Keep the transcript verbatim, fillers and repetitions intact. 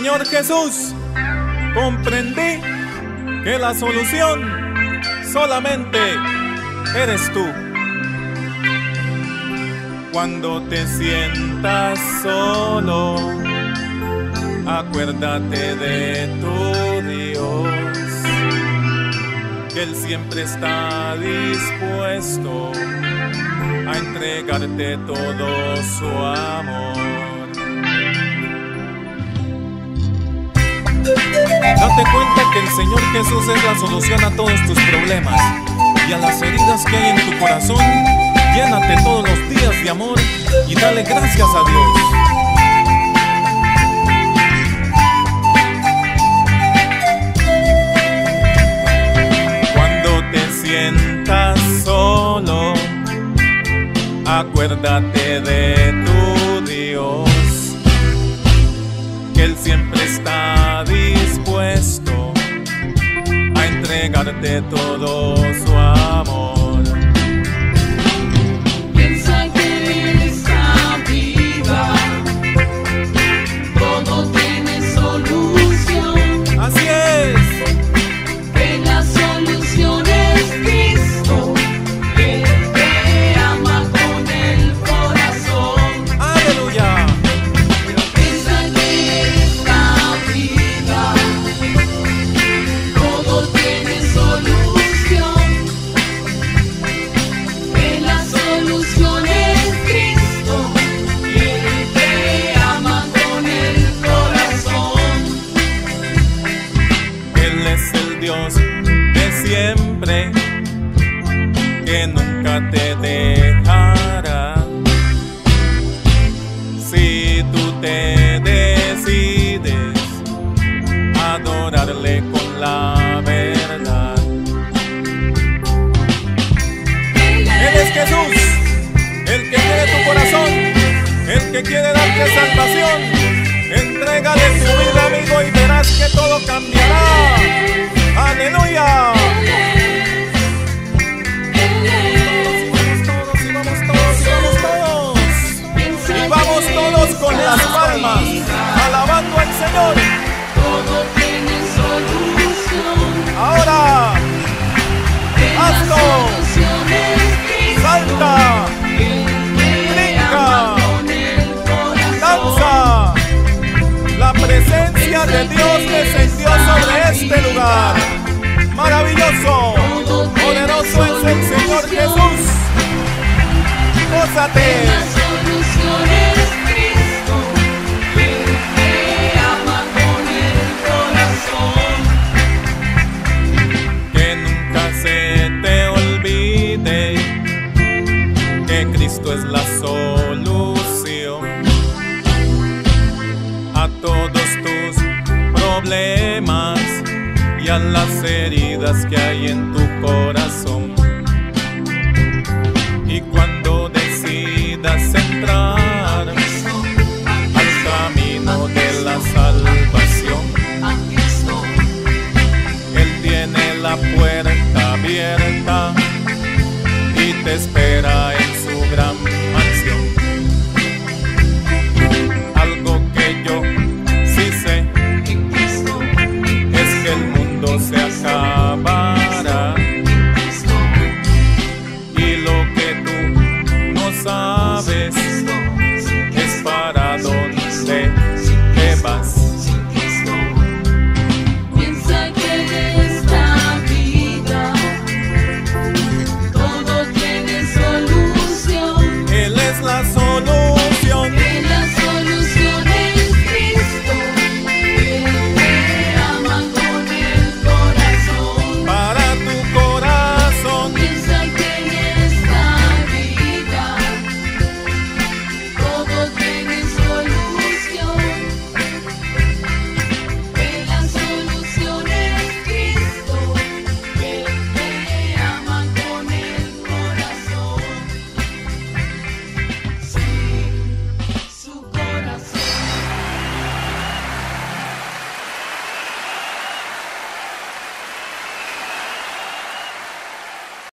Señor Jesús, comprendí que la solución solamente eres tú. Cuando te sientas solo, acuérdate de tu Dios, que Él siempre está dispuesto a entregarte todo su amor. Date cuenta que el Señor Jesús es la solución a todos tus problemas y a las heridas que hay en tu corazón. Llénate todos los días de amor y dale gracias a Dios. Cuando te sientas solo, acuérdate de tu Dios, que Él siempre está dispuesto a entregarte todo su amor. Piensa que en esta vida todo tiene solución. Así es. Que la solución es Cristo, que te ama con el corazón. Aleluya. Piensa que en esta vida todo tiene solución, que la solución es Cristo, que te ama con el corazón. Él es el Dios de siempre, que nunca te dejará. Si tú te decides adorarle con la verdad. Él es Jesús, el que quiere tu corazón, el que quiere darte salvación. Entrégale tu vida, amigo, y verás que todo cambiará. ¡Aleluya! Todos, y vamos todos, y vamos todos, y vamos todos. Y vamos todos con las palmas, alabando al Señor. Todo tiene solución. Ahora, hazlo. Salta, brinca, danza. La presencia de Dios descendió sobre este lugar. Maravilloso, poderoso es el Señor Jesús. Gózate. La solución es Cristo, que te ama con el corazón. Que nunca se te olvide que Cristo es la solución a todos tus problemas y a las heridas que hay en tu corazón. Y cuando decidas entrar al camino de la salvación, Él tiene la puerta abierta y te espera